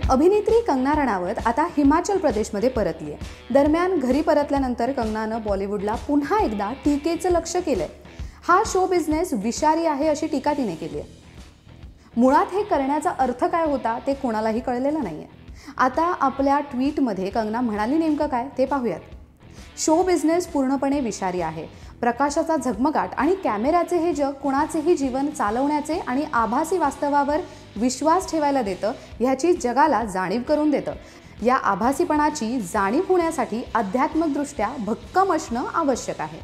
अभिनेत्री कंगना रणावत आता हिमाचल प्रदेशमध्ये परतली आहे। दरम्यान घरी परतल्यानंतर कंगनानं बॉलिवूडला पुन्हा एकदा टीकेचं लक्ष केलंय। हा शो बिझनेस विषारी आहे अशी टीका तिने केली आहे। मुळात हे करण्याचा अर्थ काय होता ते कोणालाही कळलेलं नाहीये। आता आपल्या ट्विटमध्ये कंगना म्हणाली नेमकं काय ते पाहूयात। शो बिझनेस पूर्णपणे विषारी आहे। प्रकाशाचा झगमगाट आणि कॅमेऱ्याचे हे जग कुणाचेही जीवन चालवण्याचे आणि आभासी वास्तवावर विश्वास ठेवायला देतं, ह्याची जगाला जाणीव करून देतं। या आभासीपणाची जाणीव होण्यासाठी आध्यात्मिकदृष्ट्या भक्कम असणं आवश्यक आहे।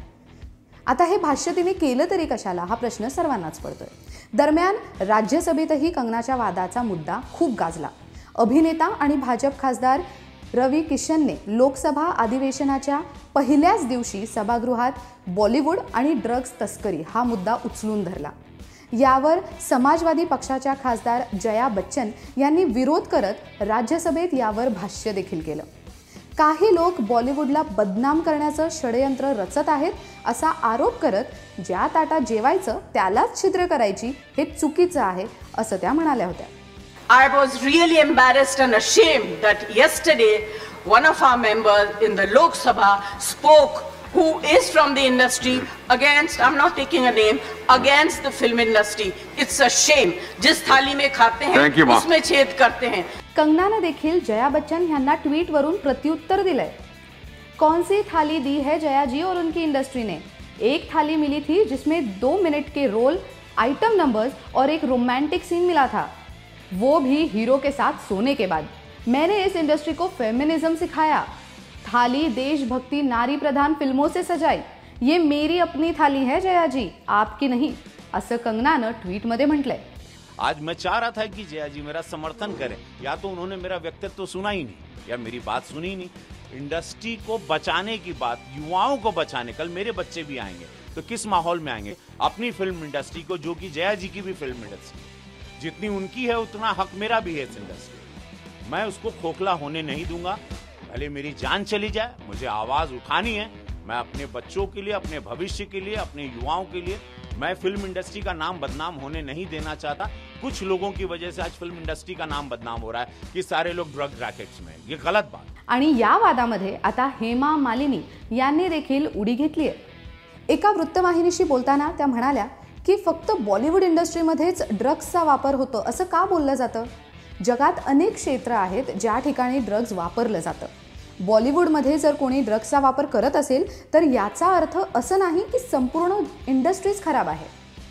आता हे भाष्य तिने केलं तरी कशाला हा प्रश्न सर्वांनाच पडतोय। दरम्यान राज्यसभेतही कंगनाच्या वादाचा मुद्दा खूप गाजला। अभिनेता आणि भाजप खासदार रवी किशनने लोकसभा अधिवेशनाच्या पहिल्याच दिवशी सभागृहात बॉलिवूड आणि ड्रग्ज तस्करी हा मुद्दा उचलून धरला। यावर समाजवादी पक्षाच्या खासदार जया बच्चन यांनी विरोध करत राज्यसभेत यावर भाष्य देखील केलं। काही लोक बॉलिवूडला बदनाम करण्याचं षडयंत्र रचत आहेत असा आरोप करत ज्या ताटात जेवायचं त्यालाच छिद्र करायची हे चुकीचं आहे असं त्या म्हणाल्या होत्या। I was really embarrassed and ashamed that yesterday one of our members in the Lok Sabha spoke who is from the industry against, I'm not taking a name, against the film industry. It's a shame. जिस थाली में खाते हैं उसमें छेद करते हैं। कंगनाने देखील जया बच्चन यांना ट्वीट वरून प्रत्युत्तर दिलंय। कौन सी थाली दी है जया जी और उनकी इंडस्ट्री ने? एक थाली मिली थी जिसमें 2 मिनट के रोल, आइटम नंबर्स और एक रोमांटिक सीन मिला था, वो भी हीरो के साथ सोने के बाद। मैंने इस इंडस्ट्री को फेमिनिज्म सिखाया। थाली देशभक्ति नारी प्रधान फिल्मों से सजाई। ये मेरी अपनी थाली है जया जी, आपकी नहीं, असं कंगनानं ट्वीटमध्ये म्हटलंय। आज मैं चाह रहा था कि जया जी मेरा समर्थन करें, या तो उन्होंने मेरा व्यक्तित्व तो सुना ही नहीं या मेरी बात सुनी ही नहीं। इंडस्ट्री को बचाने की बात, युवाओं को बचाने, कल मेरे बच्चे भी आएंगे तो किस माहौल में आएंगे? अपनी फिल्म इंडस्ट्री को, जो कि जया जी की भी फिल्म इंडस्ट्री, जितनी उनकी है उतना हक मेरा भी है इस इंडस्ट्री। मैं उसको खोखला होने नहीं दूंगा। भले मेरी जान चली जाए, मुझे आवाज उठानी है। मैं अपने बच्चों के लिए, अपने भविष्य के लिए, अपने युवाओं के लिए मैं फिल्म इंडस्ट्री का नाम बदनाम होने नहीं देना चाहता। कुछ लोगों की वजह से आज फिल्म इंडस्ट्री का नाम बदनाम हो रहा है कि सारे लोग ड्रग रैकेट्स में, ये गलत बात। आणि या वादामध्ये आता हेमा मालिनी यांनी देखील उडी घेतली आहे। एका वृत्तवाहिनीशी बोलताना त्या म्हणाल्या की फक्त बॉलिवूड इंडस्ट्रीमध्येच ड्रग्सचा वापर होतो असं का बोललं जातं? जगात अनेक क्षेत्र आहेत ज्या ठिकाणी ड्रग्ज वापरलं जातं। बॉलिवूडमध्ये जर कोणी ड्रग्सचा वापर करत असेल तर याचा अर्थ असं नाही की संपूर्ण इंडस्ट्रीज खराब आहे।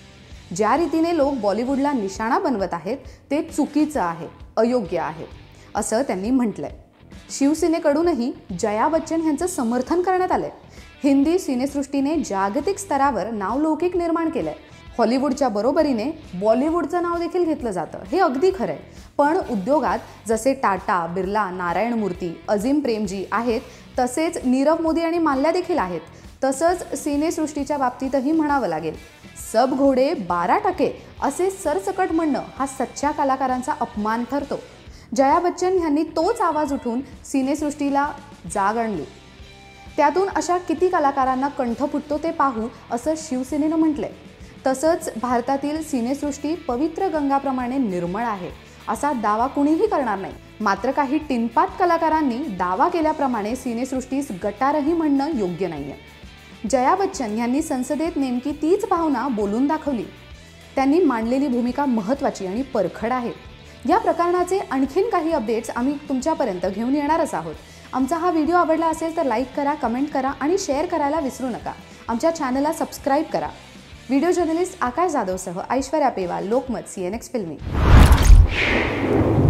ज्या रीतीने लोक बॉलिवूडला निशाणा बनवत आहेत ते चुकीचं आहे, अयोग्य आहे असं त्यांनी म्हटलंय। शिवसेनेकडूनही जया बच्चन यांचं समर्थन करण्यात आलंय। हिंदी सिनेसृष्टीने जागतिक स्तरावर नावलौकिक निर्माण केलंय। हॉलिवूडच्या बरोबरीने बॉलिवूडचं नाव देखील घेतलं जातं, हे अगदी खरंय। पण उद्योगात जसे टाटा, बिर्ला, नारायण मूर्ती, अजीम प्रेमजी आहेत, तसेच नीरव मोदी आणि माल्ल्या देखील आहेत। तसंच सिनेसृष्टीच्या बाबतीतही म्हणावं लागेल, सब घोडे 12% असे सरसकट म्हणणं हा सच्च्या कलाकारांचा अपमान ठरतो। जया बच्चन यांनी तोच आवाज उठून सिनेसृष्टीला जाग आणली। त्यातून अशा किती कलाकारांना कंठ फुटतो ते पाहू असं शिवसेनेनं म्हटलंय। तसंच भारतातील सिनेसृष्टी पवित्र गंगाप्रमाणे निर्मळ आहे असा दावा कुणीही करणार नाही। मात्र काही टिनपात कलाकारांनी दावा केल्याप्रमाणे सिनेसृष्टीस गटारही म्हणणं योग्य नाहीये। जया बच्चन यांनी संसदेत नेमकी तीच भावना बोलून दाखवली। त्यांनी मांडलेली भूमिका महत्त्वाची आणि परखड आहे। या प्रकरणाचे आणखीन काही अपडेट्स आम्ही तुमच्यापर्यंत घेऊन येणारच आहोत। आमचा हा व्हिडिओ आवडला असेल तर लाईक करा, कमेंट करा आणि शेअर करायला विसरू नका। आमच्या चॅनलला सबस्क्राईब करा। व्हिडिओ जर्नलिस्ट आकाश जाधवसह ऐश्वर्या पेवाल, लोकमत, CNX फिल्मी।